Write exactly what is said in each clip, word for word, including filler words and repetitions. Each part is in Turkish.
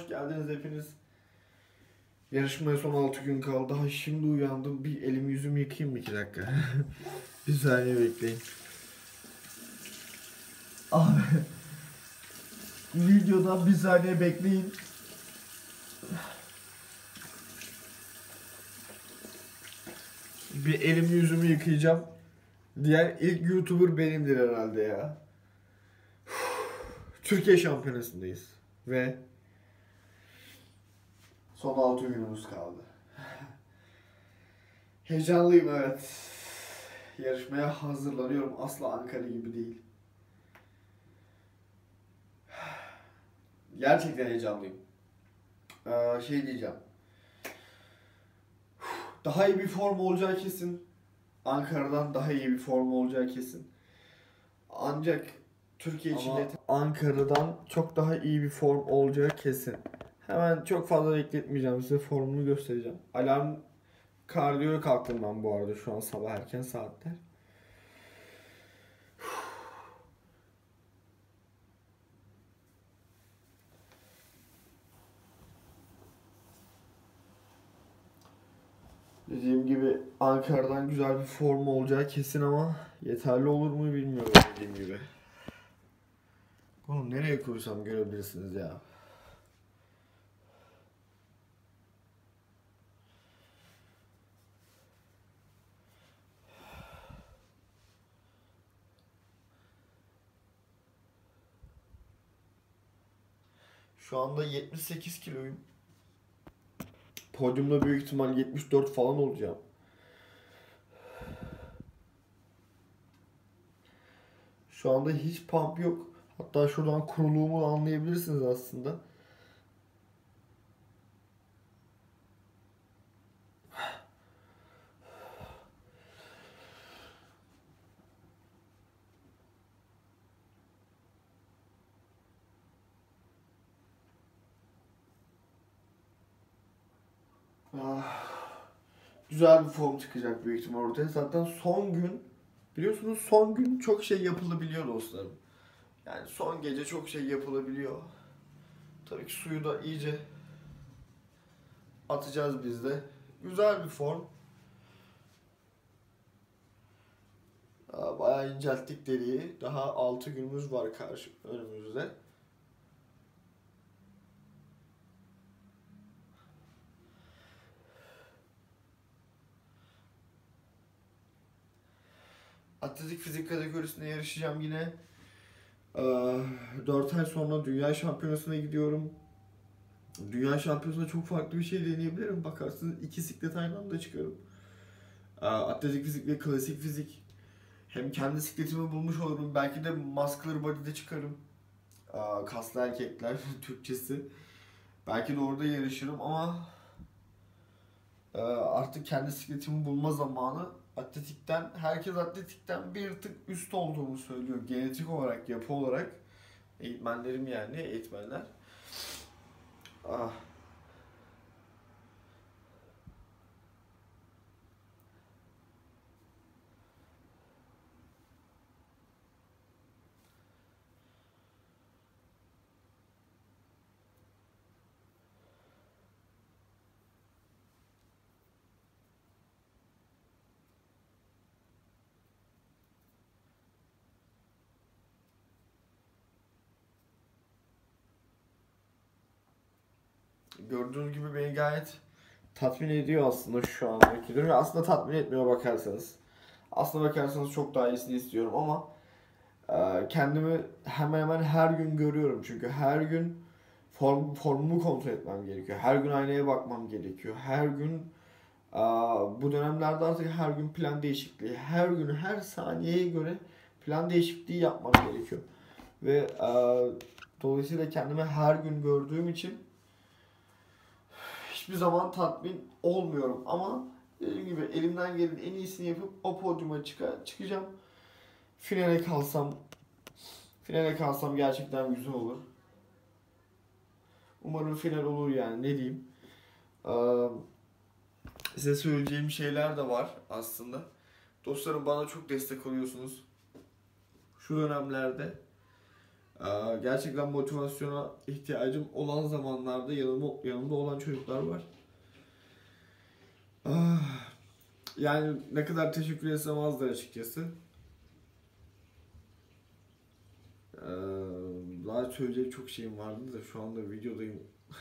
hoş geldiniz hepiniz. Yarışmaya son altı gün kaldı. Daha şimdi uyandım. Bir elimi yüzümü yıkayayım mı iki dakika? Bir saniye bekleyin. Abi. Videodan bir saniye bekleyin. Bir elimi yüzümü yıkayacağım. Diğer ilk YouTuber benimdir herhalde ya. Türkiye Şampiyonası'ndayız. Ve son altı günümüz kaldı. Heyecanlıyım, evet. Yarışmaya hazırlanıyorum. Asla Ankara gibi değil. Gerçekten heyecanlıyım. Ee, şey diyeceğim. Daha iyi bir form olacağı kesin. Ankara'dan daha iyi bir form olacağı kesin. Ancak Türkiye içinde Ankara'dan çok daha iyi bir form olacağı kesin. Hemen çok fazla bekletmeyeceğim, size formunu göstereceğim. Alarm kardiyoya kalktım ben bu arada şu an sabah erken saatler. Dediğim gibi Ankara'dan güzel bir form olacağı kesin ama yeterli olur mu bilmiyorum dediğim gibi. Bunu nereye koysam görebilirsiniz ya. Şu anda yetmiş sekiz kiloyum. Podyumda büyük ihtimal yetmiş dört falan olacağım. Şu anda hiç pump yok. Hatta şuradan kuruluğumu anlayabilirsiniz aslında. Ah, güzel bir form çıkacak büyük ihtimal ortaya. Zaten son gün, biliyorsunuz son gün çok şey yapılabiliyor dostlarım. Yani son gece çok şey yapılabiliyor. Tabii ki suyu da iyice atacağız biz de. Güzel bir form. Bayağı incelttik deriyi. Daha altı günümüz var karşı önümüzde. Atletik fizik kategorisinde yarışacağım yine. dört ay sonra Dünya Şampiyonası'na gidiyorum. Dünya Şampiyonası'nda çok farklı bir şey deneyebilirim. Bakarsınız iki siklet aynı anda çıkarım. Atletik fizik ve klasik fizik. Hem kendi sikletimi bulmuş olurum. Belki de muscular body'de çıkarım. Kaslı erkekler Türkçesi. Belki de orada yarışırım ama artık kendi sikletimi bulma zamanı. Atletikten, herkes atletikten bir tık üst olduğumu söylüyor. Genetik olarak, yapı olarak. Eğitmenlerim yani, eğitmenler. Ah. Gördüğünüz gibi beni gayet tatmin ediyor aslında şu andaki durum. Aslında tatmin etmiyor bakarsanız. Aslına bakarsanız çok daha iyisini istiyorum ama e, kendimi hemen hemen her gün görüyorum. Çünkü her gün form, formumu kontrol etmem gerekiyor. Her gün aynaya bakmam gerekiyor. Her gün e, bu dönemlerde artık her gün plan değişikliği. Her gün her saniyeye göre plan değişikliği yapmam gerekiyor. Ve e, dolayısıyla kendimi her gün gördüğüm için hiçbir zaman tatmin olmuyorum ama dediğim gibi elimden gelen en iyisini yapıp o podyuma çık çıkacağım. Finale kalsam, finale kalsam gerçekten güzel olur. Umarım final olur yani, ne diyeyim. Ee, size söyleyeceğim şeyler de var aslında. Dostlarım, bana çok destek oluyorsunuz. Şu dönemlerde Ee, gerçekten motivasyona ihtiyacım olan zamanlarda yanımda, yanımda olan çocuklar var. Ah, yani ne kadar teşekkür etsem azdır açıkçası. Ee, daha söyleyecek çok şeyim vardı da şu anda videodayım.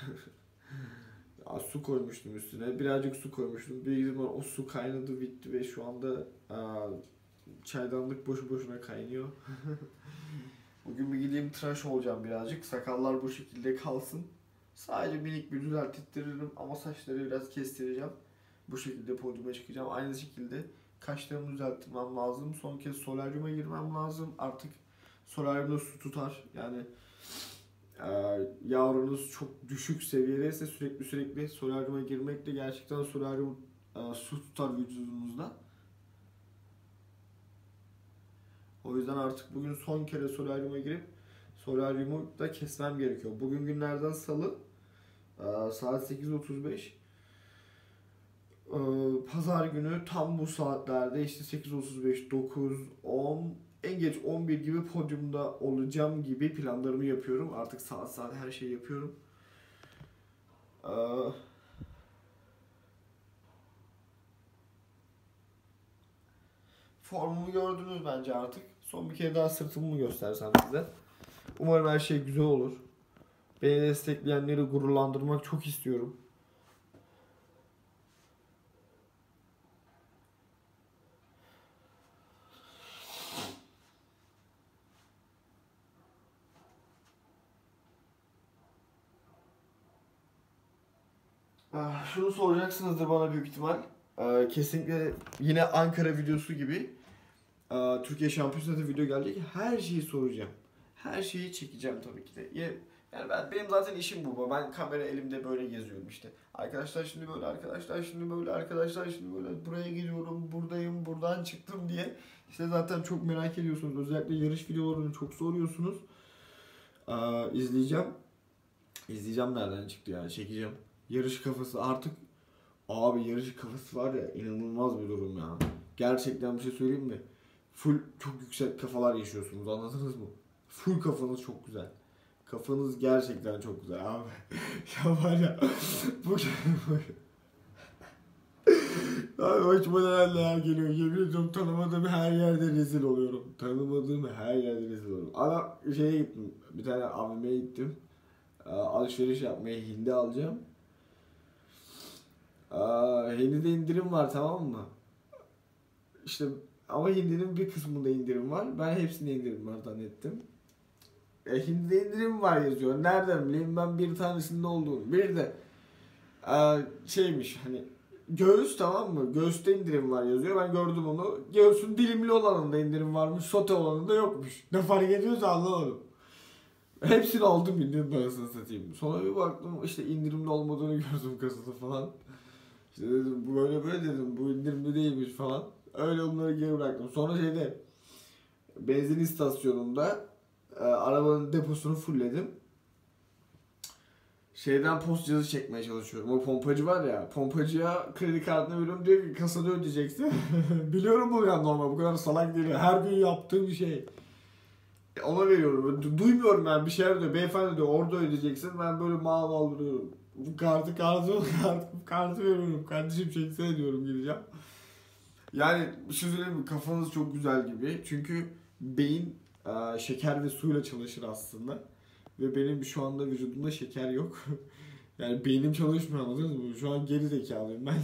Ya, su koymuştum üstüne. Birazcık su koymuştum. Bir zaman o su kaynadı bitti ve şu anda aa, çaydanlık boşu boşuna kaynıyor. Bugün bir gideyim tıraş olacağım birazcık. Sakallar bu şekilde kalsın. Sadece minik bir düzeltittiririm ama saçları biraz kestireceğim. Bu şekilde podyuma çıkacağım. Aynı şekilde kaşlarımı düzeltmem lazım. Son kez solaryuma girmem lazım. Artık solaryumda su tutar. Yani e, yavrunuz çok düşük seviyedeyse sürekli sürekli solaryuma girmekle gerçekten solaryum e, su tutar vücudunuzda. O yüzden artık bugün son kere solaryuma girip solaryumu da kesmem gerekiyor. Bugün günlerden salı e, saat sekiz otuz beş. E, Pazar günü tam bu saatlerde işte sekiz otuz beş, dokuz, on, en geç on bir gibi podyumda olacağım gibi planlarımı yapıyorum. Artık saat saat her şeyi yapıyorum. E, Formumu gördünüz bence artık. Son bir kere daha sırtımı mı göstersem size. Umarım her şey güzel olur. Beni destekleyenleri gururlandırmak çok istiyorum. Ah, şunu soracaksınızdır bana büyük ihtimal. Ee, kesinlikle yine Ankara videosu gibi e, Türkiye Şampiyonası'nda video gelecek. Her şeyi soracağım. Her şeyi çekeceğim tabii ki de. Ya- Yani ben benim zaten işim bu. Ben kamera elimde böyle geziyorum işte. Arkadaşlar şimdi böyle, arkadaşlar şimdi böyle, arkadaşlar şimdi böyle, buraya gidiyorum, buradayım, buradan çıktım diye. İşte zaten çok merak ediyorsunuz. Özellikle yarış videolarını çok soruyorsunuz. Ee, izleyeceğim. İzleyeceğim nereden çıktı yani, çekeceğim. Yarış kafası artık, abi yarış kafası var ya, inanılmaz bir durum ya. Gerçekten bir şey söyleyeyim mi? Full çok yüksek kafalar yaşıyorsunuz, anladınız mı? Full kafanız çok güzel. Kafanız gerçekten çok güzel abi. Ya var ya bu abi başıma neler neler geliyor. Yemin ediyorum tanımadığım her yerde rezil oluyorum. Tanımadığım her yerde rezil oluyorum. Ana şeye gittim. Bir tane A V M'ye gittim. Aa, alışveriş yapmaya hindi alacağım. Aa, hindide indirim var, tamam mı? İşte ama hindinin bir kısmında indirim var. Ben hepsinde indirim var zannettim. E, hindide indirim var yazıyor. Nereden bileyim ben bir tanesinde olduğunu. Bir de e, şeymiş hani göğüs, tamam mı? Göğüste indirim var yazıyor. Ben gördüm onu. Göğsün dilimli olanında indirim varmış. Sote olanında yokmuş. Ne fark ediyorsa anlamadım. Hepsini aldım indirim parasını satayım. Sonra bir baktım işte indirimli olmadığını gördüm kasada falan. İşte dedim bu böyle böyle dedim, bu indirimli değilmiş falan. Öyle onları geri bıraktım. Sonra şeyde benzin istasyonunda e, arabanın deposunu fullledim. Şeyden post cihazı çekmeye çalışıyorum. O pompacı var ya, pompacıya kredi kartını veriyorum, diyor ki kasada ödeyeceksin. Biliyorum bu ya, normal, bu kadar salak değil. Her gün yaptığım bir şey. E, ona veriyorum. Du- Duymuyorum ben, bir şeyler diyor. Beyefendi diyor orada ödeyeceksin. Ben böyle mal mal duruyorum. Bu kartı kartı kartı kartı veriyorum. Kardeşim çeksene diyorum, gideceğim. Yani bir şey söyleyeyim mi? Kafanız çok güzel gibi. Çünkü beyin e, şeker ve suyla çalışır aslında. Ve benim şu anda vücudumda şeker yok. Yani beynim çalışmıyor, anladınız mı? Şu an geri zekalıyım ben.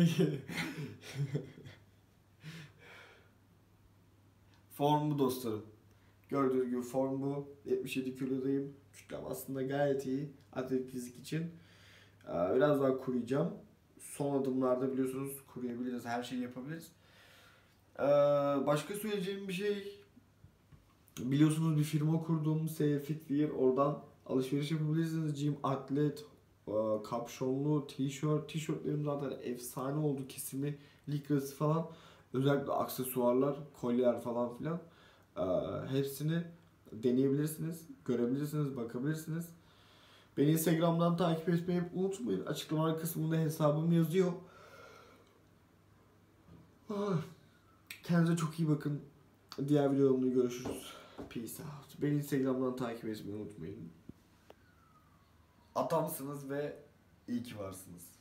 Form bu dostlarım. Gördüğünüz gibi form bu. yetmiş yedi kilodayım. Kütlem aslında gayet iyi. Atletik fizik için. Ee, Biraz daha kuruyacağım. Son adımlarda biliyorsunuz kuruyabiliriz. Her şeyi yapabiliriz. Ee, Başka söyleyeceğim bir şey. Biliyorsunuz bir firma kurdum. S F Fit Wear. Oradan alışveriş yapabilirsiniz. Gym, atlet, e, kapşonlu, tişört. Tişörtlerim zaten efsane oldu. Kesimi, likrası falan. Özellikle aksesuarlar, kolyeler falan filan. Ee, hepsini deneyebilirsiniz, görebilirsiniz, bakabilirsiniz. Beni Instagram'dan takip etmeyi unutmayın. Açıklama kısmında hesabım yazıyor. Ah, kendinize çok iyi bakın. Diğer videolarımda görüşürüz. Peace out. Beni Instagram'dan takip etmeyi unutmayın. Atamsınız ve iyi ki varsınız.